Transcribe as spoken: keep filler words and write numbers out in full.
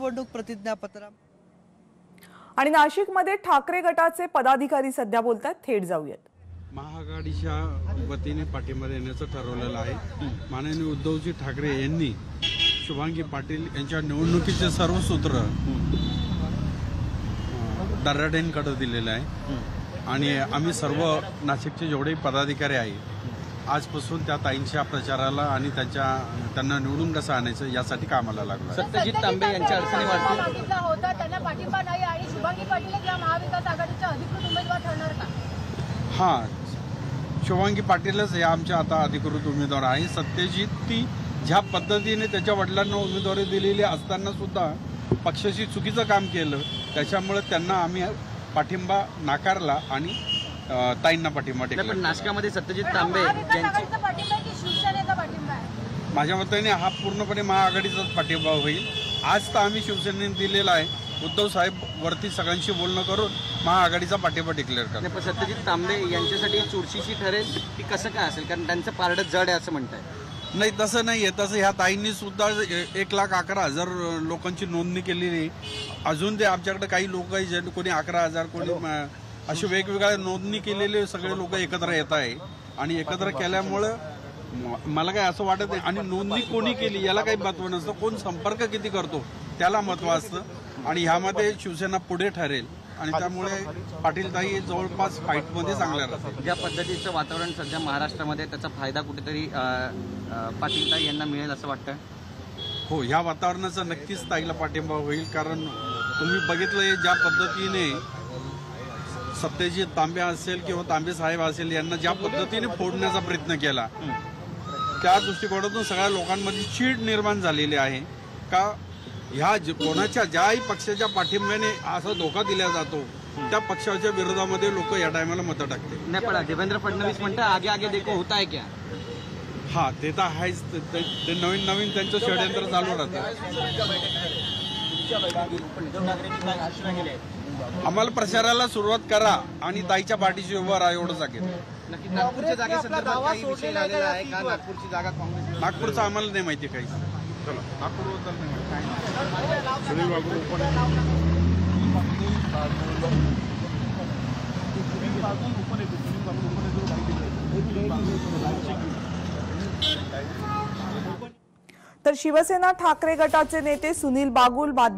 निवडणूक प्रतिज्ञापत्र। आणि नाशिकमध्ये ठाकरे गटाचे पदाधिकारी सध्या बोलतात, थेट जाऊयात। महाआघाडीच्या वतीने पाठिंबा देण्याचं ठरवलेलं आहे। माननीय उद्धवजी ठाकरे यांनी शुभांगी पाटील यांच्या निवडणुकीचे सर्व सूत्र दर्याडेंकडे दिलेलं आहे आणि आम्ही सर्व नाशिकचे जेवढे पदाधिकारी आहे आजपासून त्या ताईंच्या प्रचाराला आणि त्यांच्या त्यांना निवडून कसं आणायचं यासाठी कामाला लागलो। सत्यजित तांबे यांच्या अडचणी वाढतील होता, त्यांना पाठिंबा नाही आणि शुभांगी पाटील या महाविकास आघाडीच्या अधिकृत उमेदवार ठरणार का? हां, शुभांगी पाटीलच या आमच्या आता अधिकृत उमेदवार आहे। सत्यजित ती ज्या पद्धतीने त्याच्या वडिलांना उमेदवारी दिलेली असताना सुद्धा पक्षाशी चुकीचं काम केलं, त्याच्यामुळे त्यांना आम्ही पाठिंबा नाकारला आणि ताईंना पाठिंबा टेकला। पण नाशिकामध्ये सत्यजित तांबे यांचा पाठिंबा की शिवसेनेचा पाठिंबा आहे? माझ्या मताने हा पूर्णपणे महाआघाडीचाच पाठिंबा होईल। आज तर आम्ही शिवसेनेने दिलेला आहे, उद्धव साहेब वरती सगळ्यांशी बोलणं करून महाआघाडीचा पाठिंबा डिक्लेअर करतो। पण सत्यजित तांबे यांच्यासाठी चुरशीची ठरेल ती कसं काय असेल, कारण त्यांचं पारडं जड आहे असं म्हणताय? नाही, तसं नाही आहे। तसं ह्या ताईंनी सुद्धा एक लाख अकरा हजार लोकांची नोंदणी केलेली। अजून ते आमच्याकडे काही लोक आहे जे कोणी अकरा हजार कोणी अशी वेगवेगळ्या नोंदणी केलेले सगळे लोक एकत्र येत आहे आणि एकत्र केल्यामुळं मला काय असं वाटत नाही। आणि नोंदणी कोणी केली याला काही महत्त्व नसतं, कोण संपर्क किती करतो त्याला महत्त्व असतं आणि ह्यामध्ये शिवसेना पुढे ठरेल आणि त्यामुळे पाटीलताई जवळपास फाईटमध्ये चांगल्या राहतात। ज्या पद्धतीचं वातावरण सध्या महाराष्ट्रामध्ये त्याचा फायदा कुठेतरी पाटीलताई यांना मिळेल असं वाटतं? हो, ह्या वातावरणाचा नक्कीच ताईला पाठिंबा होईल, कारण तुम्ही बघितलं ज्या पद्धतीने सत्यजित तांबे असेल किंवा तांबे साहेब असेल यांना ज्या पद्धतीने फोडण्याचा प्रयत्न केला, त्या दृष्टिकोनातून सगळ्या लोकांमध्ये चीड निर्माण झालेली आहे का ह्या कोणाच्या ज्याही पक्षाच्या पाठिंब्याने असा धोका दिला जातो त्या पक्षाच्या विरोधामध्ये लोक या टायमाला मतं टाकते। नाही, पण देवेंद्र फडणवीस म्हणतात आगे आगे देखो होता है क्या? हा, ते तर आहेच। ते नवीन नवीन त्यांचं षडयंत्र चालू राहतं। आम्हाला प्रचाराला सुरुवात करा आणि ताईच्या पाठीशी उभं राहा एवढं सांगेल। नागपूरच्या जागेसंदर्भात काही विषय लागलेला आहे का? नागपूरची जागा काँग्रेस नागपूरचं आम्हाला नाही माहिती काही। नागपूरबद्दल नाही तर शिवसेना ठाकरे गटाचे नेते सुनील बागुल